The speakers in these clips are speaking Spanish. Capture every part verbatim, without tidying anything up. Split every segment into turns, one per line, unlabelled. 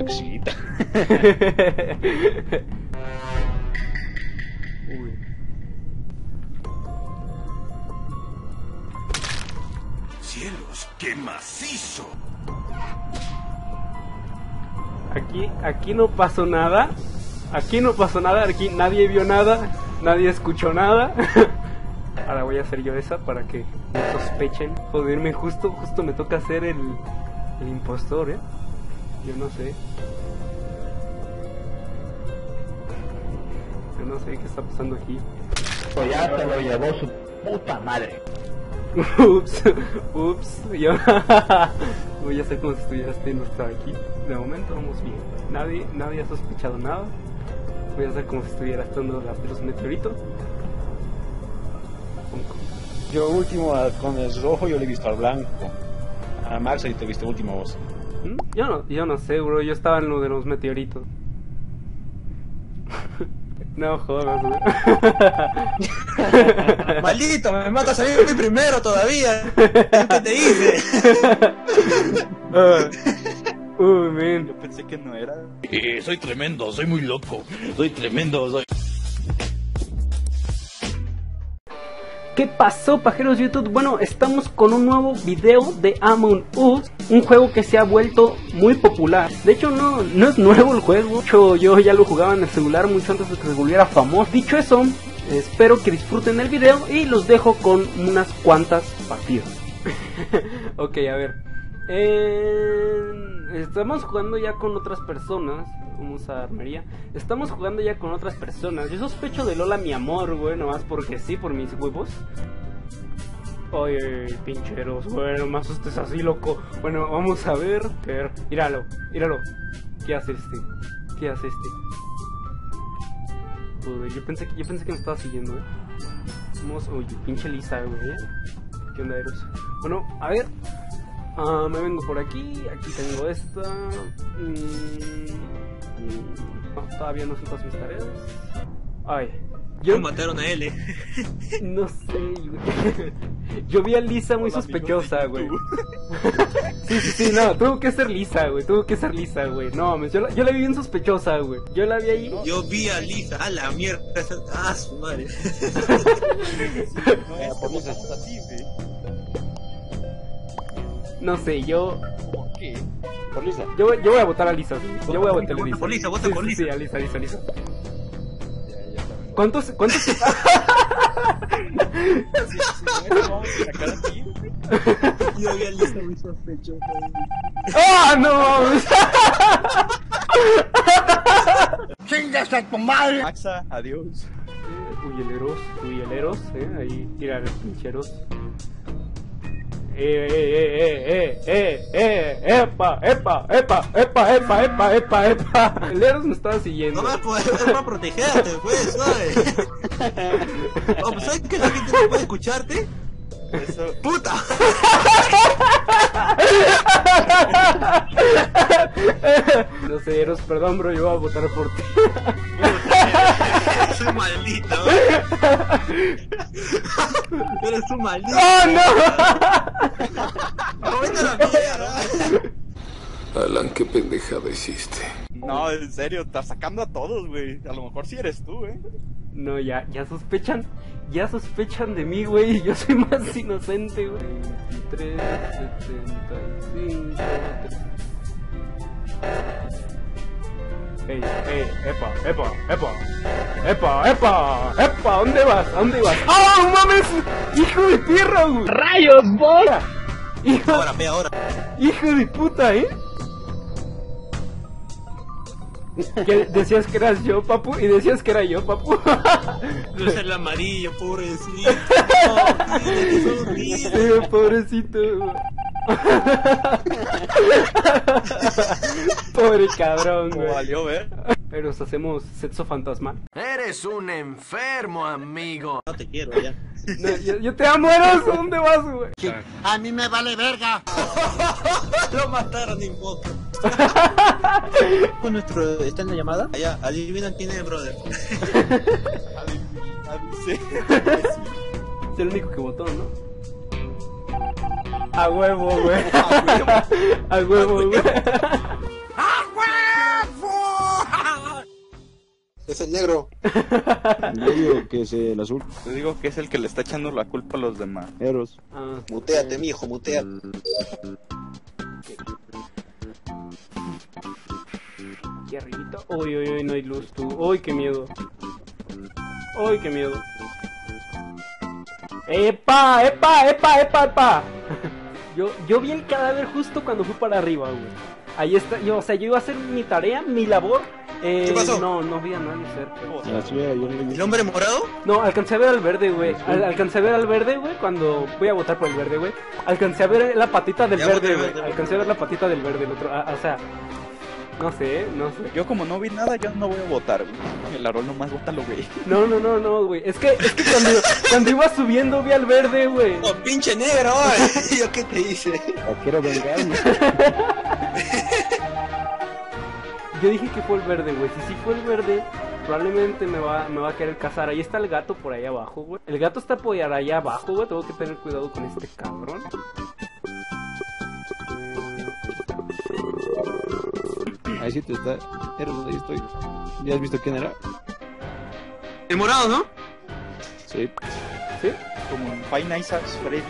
Maxita.
Uy.
¡Cielos, qué macizo!
Aquí, aquí no pasó nada. Aquí no pasó nada, aquí nadie vio nada, nadie escuchó nada. Ahora voy a hacer yo esa para que no sospechen. Joderme, justo, justo me toca ser el, el impostor, ¿eh? Yo no sé. Yo no sé qué está pasando aquí.
Ya se lo llevó su puta madre.
Ups, ups, yo voy a hacer como si estuvieras no estaba aquí. De momento vamos bien. Nadie, nadie ha sospechado nada. Voy a hacer como si estuviera estando la, los meteoritos.
Yo último con el rojo, yo le he visto al blanco. A Max ahí te viste último vos.
¿Mm? Yo no, yo no sé, bro. Yo estaba en lo de los meteoritos. No jodas, bro.
Maldito, me matas a mí primero todavía. ¿Qué te hice?
uh, uh, man.
Yo pensé que no era.
Eh, soy tremendo, soy muy loco. Soy tremendo, soy...
¿Qué pasó, pajeros de YouTube? Bueno, estamos con un nuevo video de Among Us, un juego que se ha vuelto muy popular. De hecho, no, no es nuevo el juego. De hecho, yo ya lo jugaba en el celular mucho antes de que se volviera famoso. Dicho eso, espero que disfruten el video y los dejo con unas cuantas partidas. Ok, a ver. Eh, estamos jugando ya con otras personas. Vamos a armería. Estamos jugando ya con otras personas. Yo sospecho de Lola, mi amor, güey, nomás porque sí, por mis huevos. Oye, pincheros, güey, no me asustes así, loco. Bueno, vamos a ver. ver. Míralo, míralo. ¿Qué hace este? ¿Qué hace este? Joder, yo pensé que, yo pensé que me estaba siguiendo, eh. Vamos, oye, pinche Lisa, güey. ¿Qué onda, Eros? Bueno, a ver. Uh, me vengo por aquí. Aquí tengo esta. Mm. No, todavía no son todas mis tareas. Ay, yo
¿Cómo mataron a él, eh?
no sé, güey. Yo vi a Lisa muy sospechosa, güey. Sí, sí, sí, no, tuvo que ser Lisa, güey. Tuvo que ser Lisa, güey. No, yo la, yo la vi bien sospechosa, güey. Yo la vi ahí.
Yo vi a Lisa, a la mierda. Ah, su madre.
No, por Lisa está así, güey.
No sé, yo.
¿Por qué? Por Lisa.
Yo, voy- yo voy a votar a Lisa, güey. Yo voy a votar a
Vota
Lisa.
por Lisa, vota
Sí,
por
sí,
Lisa.
Sí, a Lisa, Lisa, Lisa.
Ya, ya también.
¿Cuántos, cuántos?
Sí, sí, bueno, vamos a sacar aquí.
Yo vi a Lisa muy sospechosa.
¡Ah, no mames!
¡Chingas a tu madre!
Maxa, adiós.
Huyeleros, huyeleros, eh, ahí tirar pincheros. Eh, eh, eh, eh, eh, eh, epa, epa, epa, epa, epa, epa, epa, epa. El Eros me estaba siguiendo.
No me puedes, es para protegerte, pues, ¿sabes? Oh, pues, ¿sabes que la gente no puede escucharte?
Eso.
¡Puta!
No sé, Eros, perdón, bro, yo voy a votar por ti.
Soy maldito. Eres un maldito.
¡Oh, no!
¡No, vete a la mierda!
Alan, qué pendejada hiciste.
No, en serio, estás sacando a todos, güey. A lo mejor sí eres tú, eh.
No, ya, ya sospechan, ya sospechan de mí, güey. Yo soy más inocente, güey. veintitrés, setenta y cinco, Ey, ey, epa, epa, epa, epa, epa, epa, ¿dónde vas? ¿A dónde vas? ¡Ah, mames! ¡Hijo de perra, güey! ¡Rayos, bola! ¡Hijo,
Ahora, ve ahora.
hijo de puta, eh! Que decías que eras yo, papu, y decías que era yo, papu.
Yo soy el amarillo, pobrecito. No, dile que sos horrible.
Sí, pobrecito. Pobre cabrón,
Como
güey.
valió, ver.
Pero nos hacemos sexo fantasmal.
Eres un enfermo, amigo.
No te quiero ya.
No, yo, yo te amo, Eros. ¿Dónde vas, güey?
A mí me vale verga.
Lo mataron, ni modo. Nuestro, ¿está en la llamada? Allá, adivina quién es, brother.
Sí.
Es el único que votó, ¿no? A huevo, güey. A huevo, güey.
¡Ah, güey!
Es el negro.
Yo digo que es el azul.
Yo digo que es el que le está echando la culpa a los demás.
Eros.
Ah,
Muteate, mijo, muteate.
aquí arribita. Uy, uy, uy, no hay luz, tú. Uy, qué miedo. Uy, qué miedo. ¡Epa! ¡Epa! ¡Epa! ¡Epa! ¡Epa! Yo, yo vi el cadáver justo cuando fui para arriba, güey. Ahí está, yo, o sea, yo iba a hacer mi tarea, mi labor. Eh,
¿Qué pasó?
No, no vi a nadie cerca.
La suya, yo no le vi.
¿El hombre morado?
No, alcancé a ver al verde, güey. Al, alcancé a ver al verde, güey, cuando fui a votar por el verde, güey. Alcancé a ver la patita del
Ya
verde,
voté,
güey.
voté.
Alcancé a ver la patita del verde, el otro. Ah, o sea, no sé, no sé.
Yo como no vi nada, yo no voy a votar, güey. El Arol nomás vótalo, güey.
No, no, no, no, güey. Es que, es que cuando, cuando iba subiendo vi al verde, güey.
¡Oh, pinche negro! Oye. ¿Yo qué te hice?
O quiero vengarme.
Yo dije que fue el verde, güey. Si sí fue el verde, probablemente me va, me va a querer cazar. Ahí está el gato por ahí abajo, güey. El gato está por allá abajo, güey. Tengo que tener cuidado con este cabrón.
Ahí sí te está. Eros, ahí estoy. ¿Ya has visto quién era?
El morado, ¿no?
Sí.
¿Sí?
Como en Five Nights at Freddy's.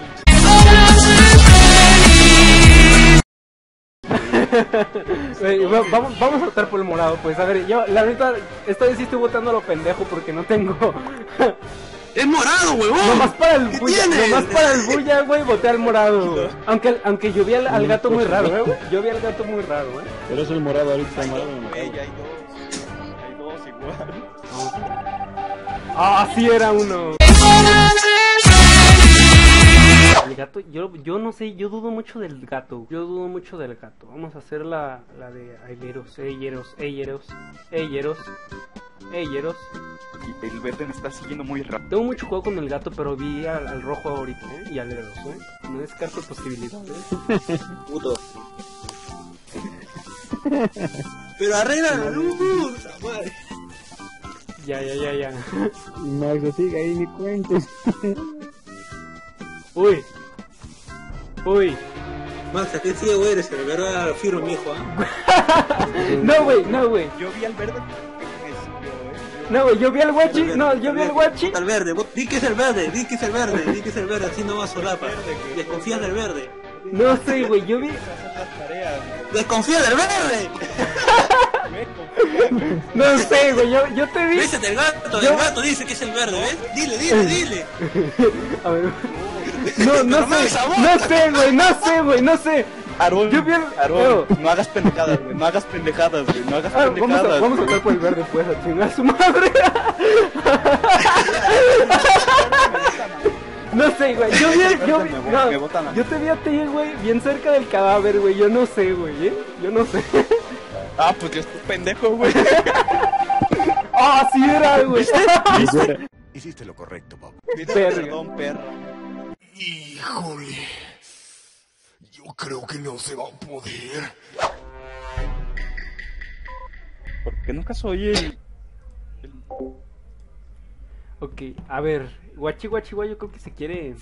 Wey, va- vamos, vamos a votar por el morado, pues. A ver, yo, la neta, esta vez sí estoy votando a lo pendejo porque no tengo.
¡Es morado, huevón!
Nomás para el
¿Qué
bulla,
tienes?
nomás para el bulla, güey, voté al morado, güey. Aunque, aunque yo vi al, al gato muy raro, eh, güey. Yo vi al gato muy raro, eh.
Pero es el morado ahorita, morado. no me
Güey,
acuerdo.
hay dos. Hay dos igual.
Ah, sí era uno. El gato, yo, yo no sé, yo dudo mucho del gato. Yo dudo mucho del gato. Vamos a hacer la, la de Aileros, Eyeros, Eyeros, Eyeros, Eyeros.
Y el verde me está siguiendo muy rápido.
Tengo mucho juego con el gato, pero vi al, al rojo ahorita, ¿eh? Y al Eros, ¿eh? No descarto posibilidades.
Puto. Pero arregla la luz. Madre.
Ya, ya, ya, ya.
Max, así ahí ni cuentes.
Uy. Uy.
Max, ¿a qué ciego eres? El verdad firme, mijo, ¿ah?
No, güey, no, güey.
Yo vi al verde porque me siguió, eh.
No, güey, yo vi al guachi. No, yo vi al guachi.
Al verde, vos- di que es el verde, di que es el verde, di que es el verde, así no va a solapa. Desconfía del verde.
No sé, güey, yo vi.
Hacer las tareas, güey.
¡Desconfía del verde!
No sé, güey, yo, yo te vi.
¿Ves el gato? El
Yo-
gato dice que es el verde, ¿ves? Dile, dile, dile.
A ver. No, no
Pero Max,
sé.
aguanta.
No sé, güey, no sé, güey, no sé.
Aarón,
Yo vi el-
Aarón,
Leo.
no hagas pendejadas, güey. No hagas pendejadas, güey. No hagas
Ah, vamos a,
pendejadas.
vamos a
güey.
votar por el verde, pues, a chingar a su madre. No sé, güey, yo vi, yo vi,
Me vo-
no,
me botan a mí.
yo te vi a ti, güey, bien cerca del cadáver, güey, yo no sé, güey, ¿eh? Yo no sé.
Ah, pues yo estoy pendejo, güey.
Ah, sí era, güey.
Hiciste lo correcto, Bob.
Verga.
Perdón, perra.
Híjole. Yo creo que no se va a poder.
Porque nunca soy el. el-
Ok, a ver, guachi guachi guay, yo creo que se quiere.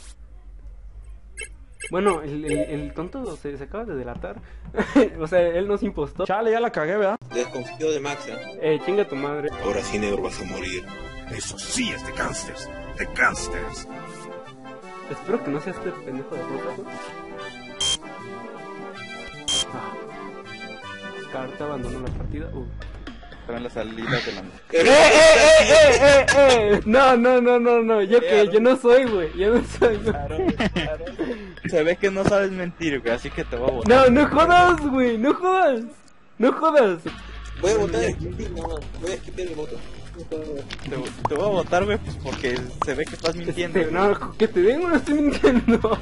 Bueno, el, el, el tonto se, se acaba de delatar. O sea, él nos impostó.
Chale, ya la cagué, ¿verdad?
Desconfío de Max, ¿eh?
Eh, chinga tu madre.
Ahora sí, negro, vas a morir.
Eso sí es de gangsters. De gangsters.
Espero que no sea este pendejo de roca, ¿no? Ah. Carta abandonó la partida. Uh.
Estaba en la salida de la.
¡Eh, eh, eh, eh, eh, eh! No, no, no, no, no. Yo que, yo no soy, güey. Yo no soy, güey.
Se ve que no sabes mentir, güey, así que te voy a votar.
No, no jodas, güey. No jodas. No jodas.
Voy a votar en Skip, no, voy a esquipear el voto.
Te, te voy a votar, güey, pues porque se ve que estás mintiendo.
Este, no, que te den, no estoy mintiendo.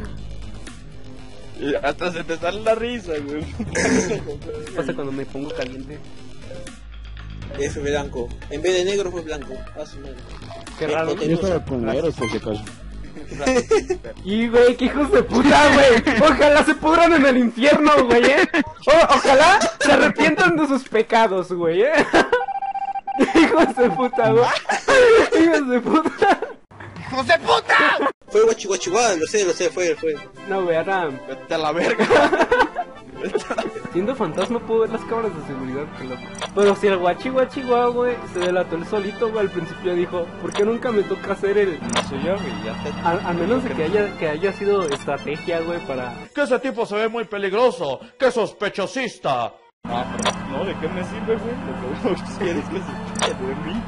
Y hasta se te sale la risa, güey.
¿Qué pasa cuando me pongo caliente?
Es blanco. En vez de negro fue blanco. Ah, su madre.
Qué raro.
Yo estaba con Eros por si acaso.
Y, güey, qué hijos de puta, güey. Ojalá se pudran en el infierno, güey, eh. O- ojalá se arrepientan de sus pecados, güey, eh. Hijos de puta, güey. Hijos de puta.
Fue guachi guachi guay, lo sé, lo sé, fue, fue.
No, güey, ahora.
Vete a la verga. Vete a la verga.
Siendo fantasma puedo ver las cámaras de seguridad, qué loco. Pero si el guachi guachi guau, güey, se delató el solito, güey, al principio dijo, ¿por qué nunca me toca hacer el...?
No soy yo, güey, ya te...
A, a menos de que haya, que haya sido estrategia, güey, para...
Que ese tipo se ve muy peligroso, que sospechosista.
Ah, pero no, ¿de qué me sirve, güey? Lo que uno quiere es que se quede de mí.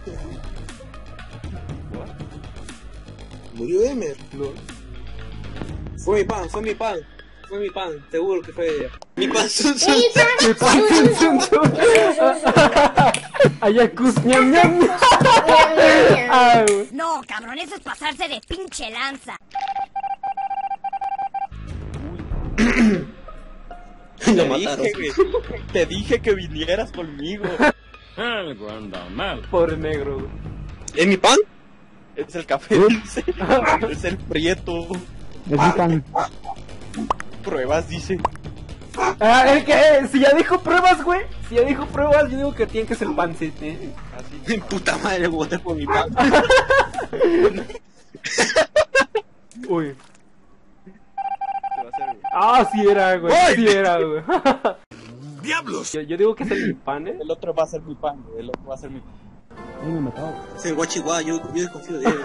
Murió Emer.
No.
Fue mi pan, fue mi pan. Fue mi pan, seguro que fue ella. Mi pan, sun, sun.
Mi pan, sun, sun, sun. Ayakus, ñam, ñam. Ah, güey.
No, cabrón, eso es pasarse de pinche lanza.
Te dije, güey, te dije que vinieras conmigo.
Algo anda mal.
Pobre negro, güey.
¿Es mi pan?
Es el café dulce. Es el prieto.
Es mi pan.
Pruebas, dice.
Ah, el que, si ya dijo pruebas, güey. Si ya dijo pruebas, yo digo que tiene que ser pancito, ¿eh?
Así.
Puta madre, voté por mi pan.
Uy.
Se va a hacer, güey.
Ah, sí era, güey.
¡Ay!
Sí era, güey.
¡Diablos!
Yo, yo digo que es el pan, ¿eh?
El otro va a ser mi pan, güey. El otro va a ser mi pan.
Ay, me mataba.
Es el guachiguá, yo, yo desconfío de él.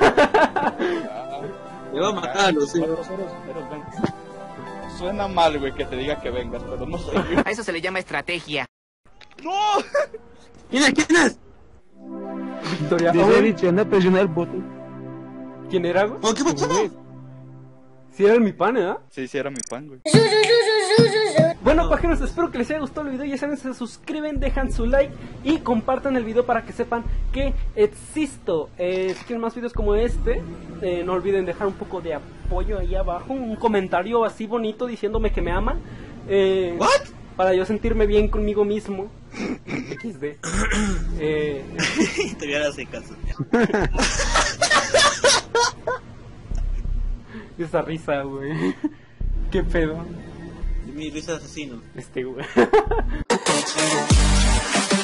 Me va a matar, no sé.
Cuatro ceros, ceros, ven. Suena mal, güey, que te diga que vengas, pero no soy yo.
A eso se le llama estrategia.
¡No!
¿Quién es? ¿Quién es?
Victoria.
Dice
Oh,
Eric, anda a presionar el botón.
¿Quién era, güey?
Oh, ¿qué pasó?
Sí era mi pan, ¿eh?
Sí, sí, era mi pan, güey.
Bueno, pajeros, espero que les haya gustado el video. Ya saben, se suscriben, dejan su like y compartan el video para que sepan que existo. Eh, si quieren más videos como este, eh, no olviden dejar un poco de apoyo ahí abajo, un comentario así bonito diciéndome que me aman. Eh,
¿What?
Para yo sentirme bien conmigo mismo. equis de. Eh,
Te voy a hacer caso.
esa risa, güey. Qué pedo.
Mi risa de asesino.
Este, güey.